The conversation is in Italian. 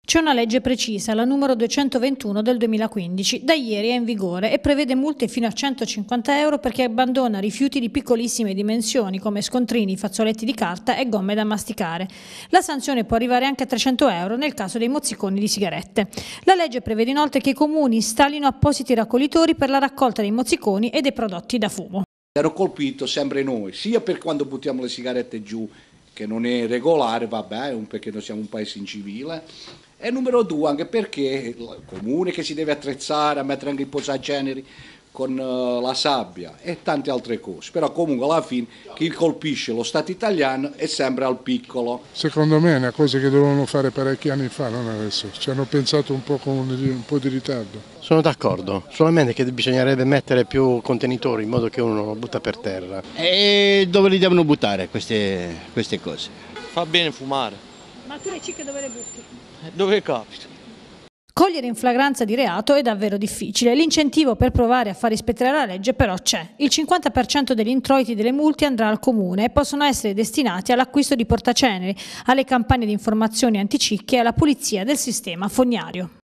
C'è una legge precisa, la numero 221 del 2015, da ieri è in vigore e prevede multe fino a 150 euro per chi abbandona rifiuti di piccolissime dimensioni come scontrini, fazzoletti di carta e gomme da masticare. La sanzione può arrivare anche a 300 euro nel caso dei mozziconi di sigarette. La legge prevede inoltre che i comuni installino appositi raccoglitori per la raccolta dei mozziconi e dei prodotti da fumo. Ero colpito sempre noi, sia per quando buttiamo le sigarette giù, che non è regolare, vabbè, perché noi siamo un paese incivile, e numero due anche perché il comune che si deve attrezzare a mettere anche i posaceneri con la sabbia e tante altre cose, però comunque alla fine chi colpisce lo Stato italiano è sempre al piccolo. Secondo me è una cosa che dovevano fare parecchi anni fa, non adesso, ci hanno pensato un po' con un po' di ritardo. Sono d'accordo, solamente che bisognerebbe mettere più contenitori in modo che uno non lo butta per terra. E dove li devono buttare queste cose? Fa bene fumare. Ma tu le cicche dove le butti? Dove capita? Cogliere in flagranza di reato è davvero difficile. L'incentivo per provare a far rispettare la legge però c'è. Il 50% degli introiti delle multe andrà al comune e possono essere destinati all'acquisto di portaceneri, alle campagne di informazioni anticicche e alla pulizia del sistema fognario.